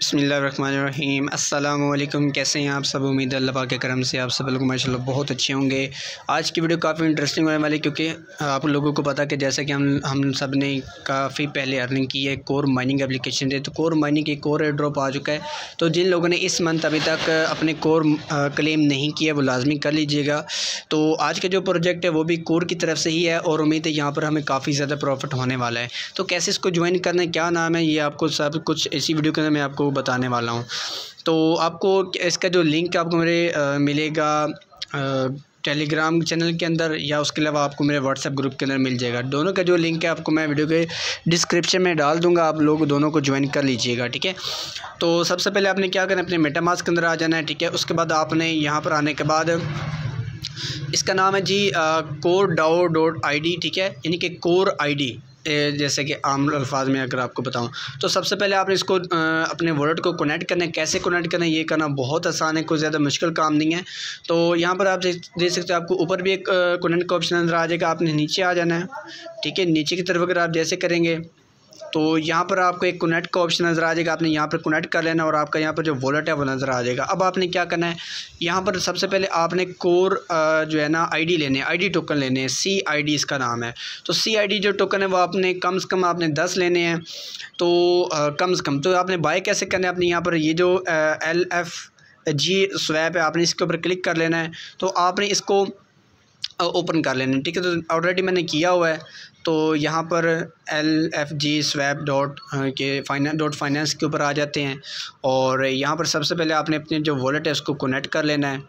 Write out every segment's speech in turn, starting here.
बिस्मिल्लाहिर्रहमानिर्रहीम। अस्सलामु अलैकुम। कैसे हैं आप सब? उम्मीद है अल्लाह पाक के करम से आप सब लोग माशाल्लाह बहुत अच्छे होंगे। आज की वीडियो काफ़ी इंटरेस्टिंग होने वाली, क्योंकि आप लोगों को पता कि जैसे कि हम सब ने काफ़ी पहले अर्निंग की है कोर माइनिंग एप्लीकेशन से। तो कोर माइनिंग की कोर एयर ड्रॉप आ चुका है। तो जिन लोगों ने इस मंथ अभी तक अपने कोर क्लेम नहीं किया वो लाजमी कर लीजिएगा। तो आज का जो प्रोजेक्ट है वो भी कोर की तरफ से ही है और उम्मीद है यहाँ पर हमें काफ़ी ज़्यादा प्रॉफिट होने वाला है। तो कैसे इसको ज्वाइन करना है, क्या नाम है, ये आपको सब कुछ इसी वीडियो के अंदर मैं आपको बताने वाला हूँ। तो आपको इसका जो लिंक आपको मेरे मिलेगा टेलीग्राम चैनल के अंदर, या उसके अलावा आपको मेरे व्हाट्सएप ग्रुप के अंदर मिल जाएगा। दोनों का जो लिंक है आपको मैं वीडियो के डिस्क्रिप्शन में डाल दूंगा, आप लोग दोनों को ज्वाइन कर लीजिएगा, ठीक है। तो सबसे पहले आपने क्या करना है, अपने मेटामास्क के अंदर आ जाना है, ठीक है। उसके बाद आपने यहाँ पर आने के बाद इसका नाम है जी core.dao.id, ठीक है, यानी कि कोर आईडी, जैसे कि आम अल्फाज में अगर आपको बताऊं। तो सबसे पहले आपने इसको अपने वॉलेट को कनेक्ट करना है। कैसे कनेक्ट करना है ये करना बहुत आसान है, कोई ज़्यादा मुश्किल काम नहीं है। तो यहाँ पर आप देख सकते हो, आपको ऊपर भी एक कनेक्ट का ऑप्शन नज़र आ जाएगा। आपने नीचे आ जाना है, ठीक है। नीचे की तरफ अगर आप जैसे करेंगे तो यहाँ पर आपको एक कनेक्ट का ऑप्शन नज़र आ जाएगा। आपने यहाँ पर कनेक्ट कर लेना और आपका यहाँ पर जो वॉलेट है वो नज़र आ जाएगा। अब आपने क्या करना है, यहाँ पर सबसे पहले आपने कोर जो है ना आईडी लेने हैं, आईडी टोकन लेने हैं, CID इसका नाम है। तो CID जो टोकन है वो आपने कम से कम आपने 10 लेने हैं। तो कम से कम तो आपने बाय कैसे करना है, आपने यहाँ पर ये जो LFG स्वैप है आपने इसके ऊपर क्लिक कर लेना है। तो आपने इसको ओपन कर लेना है, ठीक है। तो ऑलरेडी मैंने किया हुआ है। तो यहाँ पर LFG स्वैप फाइनेंस के ऊपर आ जाते हैं और यहाँ पर सबसे पहले आपने अपने जो वॉलेट है उसको कनेक्ट कर लेना है।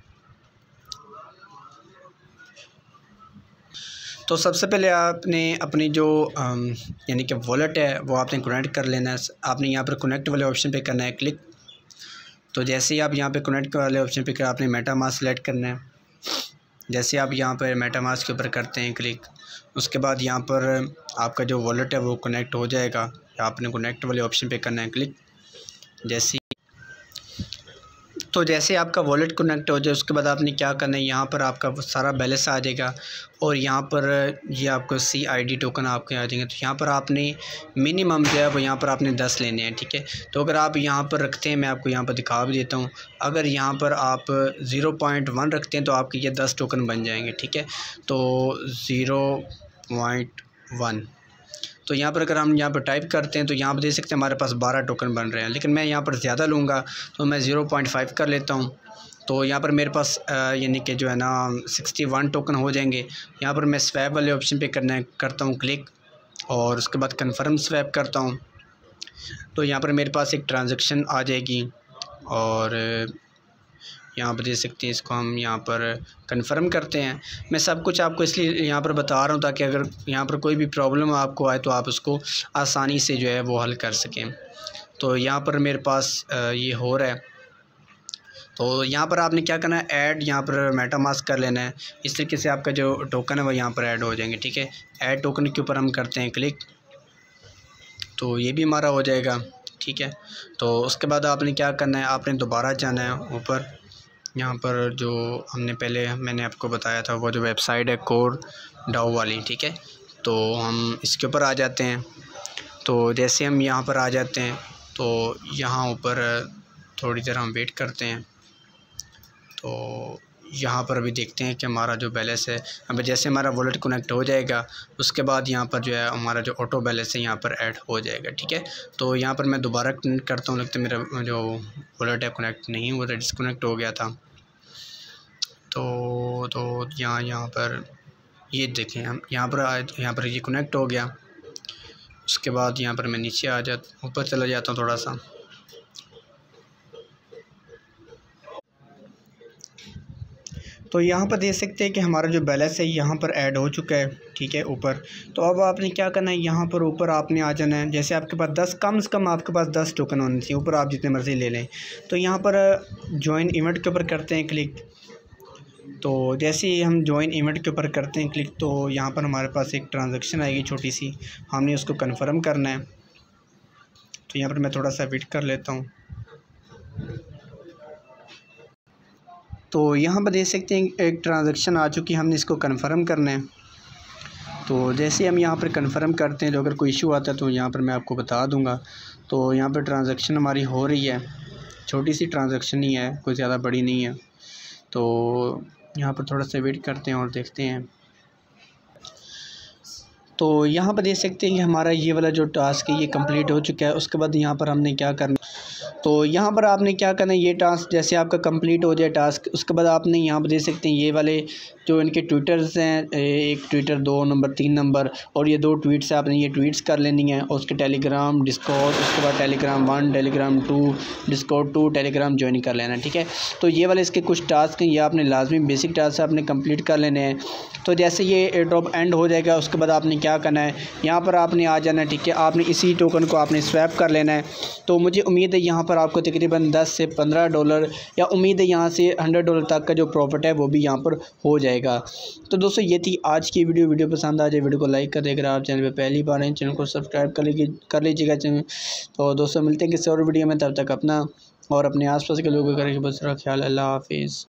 तो सबसे पहले आपने अपनी जो यानी कि वॉलेट है वो आपने कनेक्ट कर लेना है। आपने यहाँ पर कनेक्ट वाले ऑप्शन पे करना है क्लिक। तो जैसे ही आप यहाँ पे कनेक्ट वाले ऑप्शन पे आपने मेटामास्क सेलेक्ट करना है। जैसे आप यहाँ पर मेटामास्क के ऊपर करते हैं क्लिक, उसके बाद यहाँ पर आपका जो वॉलेट है वो कनेक्ट हो जाएगा। आपने कनेक्ट वाले ऑप्शन पे करना है क्लिक। जैसे आपका वॉलेट कनेक्ट हो जाए उसके बाद आपने क्या करना है, यहाँ पर आपका सारा बैलेंस आ जाएगा और यहाँ पर ये आपको CID टोकन आपके आ जाएंगे। तो यहाँ पर आपने मिनिमम जो है वो यहाँ पर आपने 10 लेने हैं, ठीक है। तो अगर आप यहाँ पर रखते हैं, मैं आपको यहाँ पर दिखा भी देता हूँ, अगर यहाँ पर आप 0.1 रखते हैं तो आपके ये 10 टोकन बन जाएंगे, ठीक है। तो 0.1, तो यहाँ पर अगर हम यहाँ पर टाइप करते हैं तो यहाँ पर देख सकते हैं हमारे पास 12 टोकन बन रहे हैं, लेकिन मैं यहाँ पर ज़्यादा लूँगा तो मैं 0.5 कर लेता हूँ। तो यहाँ पर मेरे पास यानी कि जो है ना 61 टोकन हो जाएंगे। यहाँ पर मैं स्वैप वाले ऑप्शन पे करता हूँ क्लिक और उसके बाद कन्फर्म स्वैप करता हूँ। तो यहाँ पर मेरे पास एक ट्रांजेक्शन आ जाएगी और यहाँ पर देख सकते हैं, इसको हम यहाँ पर कंफर्म करते हैं। मैं सब कुछ आपको इसलिए यहाँ पर बता रहा हूँ ताकि अगर यहाँ पर कोई भी प्रॉब्लम आपको आए तो आप उसको आसानी से जो है वो हल कर सकें। तो यहाँ पर मेरे पास ये हो रहा है। तो यहाँ पर आपने क्या करना है, ऐड यहाँ पर मेटामास्क कर लेना है। इस तरीके से आपका जो टोकन है वो यहाँ पर ऐड हो जाएंगे, ठीक है। ऐड टोकन के ऊपर हम करते हैं क्लिक, तो ये भी हमारा हो जाएगा, ठीक है। तो उसके बाद आपने क्या करना है, आपने दोबारा जाना है ऊपर, यहाँ पर जो मैंने आपको बताया था वो जो वेबसाइट है कोर डाओ वाली, ठीक है। तो हम इसके ऊपर आ जाते हैं। तो जैसे हम यहाँ पर आ जाते हैं तो यहाँ ऊपर थोड़ी देर हम वेट करते हैं। तो यहाँ पर अभी देखते हैं कि हमारा जो बैलेंस है, अब जैसे हमारा वॉलेट कनेक्ट हो जाएगा उसके बाद यहाँ पर जो है हमारा जो ऑटो बैलेंस है यहाँ पर ऐड हो जाएगा, ठीक है। तो यहाँ पर मैं दोबारा कनेक्ट करता हूँ, लगता है मेरा जो वॉलेट है कनेक्ट नहीं हुआ था, डिस्कनेक्ट हो गया था। तो यहाँ पर ये देखें, हम यहाँ पर ये कनेक्ट हो गया। उसके बाद यहाँ पर मैं नीचे ऊपर चला जाता हूँ थोड़ा सा। तो यहाँ पर देख सकते हैं कि हमारा जो बैलेंस है यहाँ पर ऐड हो चुका है, ठीक है, ऊपर। तो अब आपने क्या करना है, यहाँ पर ऊपर आपने आ जाना है। जैसे आपके पास 10 कम से कम आपके पास 10 टोकन होने चाहिए, ऊपर आप जितने मर्ज़ी ले लें। तो यहाँ पर ज्वाइन इवेंट के ऊपर करते हैं क्लिक। तो जैसे ही हम ज्वाइन इवेंट के ऊपर करते हैं क्लिक तो यहाँ पर हमारे पास एक ट्रांजैक्शन आएगी छोटी सी, हमने उसको कंफर्म करना है। तो यहाँ पर मैं थोड़ा सा वेट कर लेता हूँ। तो यहाँ पर देख सकते हैं एक ट्रांजैक्शन आ चुकी है, हमने इसको कंफर्म करना है। तो जैसे हम यहाँ पर कंफर्म करते हैं, तो अगर कोई इशू आता है तो यहाँ पर मैं आपको बता दूँगा। तो यहाँ पर ट्रांजैक्शन हमारी हो रही है, छोटी सी ट्रांजैक्शन ही है, कोई ज़्यादा बड़ी नहीं है। तो यहाँ पर थोड़ा सा वेट करते हैं और देखते हैं। तो यहाँ पर देख सकते हैं कि हमारा ये वाला जो टास्क है ये कंप्लीट हो चुका है। उसके बाद यहाँ पर हमने क्या करना, तो यहाँ पर आपने क्या करना है, ये टास्क जैसे आपका कंप्लीट हो जाए टास्क, उसके बाद आपने यहाँ पर देख सकते हैं ये वाले जो इनके ट्विटर्स हैं, एक ट्विटर 2 नंबर 3 नंबर और ये 2 ट्वीट्स आपने ये ट्वीट्स कर लेनी है। और उसके टेलीग्राम डिस्कॉर्ड, उसके बाद Telegram 1 Telegram 2 Discord 2 Telegram join कर लेना, ठीक है। तो ये वाले इसके कुछ टास्क हैं, ये आपने लाजमी बेसिक टास्क आपने कंप्लीट कर लेने हैं। तो जैसे ये एयर ड्रॉप एंड हो जाएगा उसके बाद आपने क्या करना है, यहाँ पर आपने आ जाना है, ठीक है। आपने इसी टोकन को आपने स्वैप कर लेना है। तो मुझे उम्मीद है यहाँ पर आपको तकरीबन 10 से 15 डॉलर या उम्मीद है यहाँ से $100 तक का जो प्रॉफिट है वो भी यहाँ पर हो जाएगा। तो दोस्तों ये थी आज की वीडियो पसंद आ जाए वीडियो को लाइक कर दें। अगर आप चैनल पे पहली बार हैं चैनल को सब्सक्राइब कर लीजिएगा। तो दोस्तों मिलते हैं किसी और वीडियो में, तब तक अपना और अपने आसपास के लोगों का रखिए ख्याल। अल्लाह हाफिज़।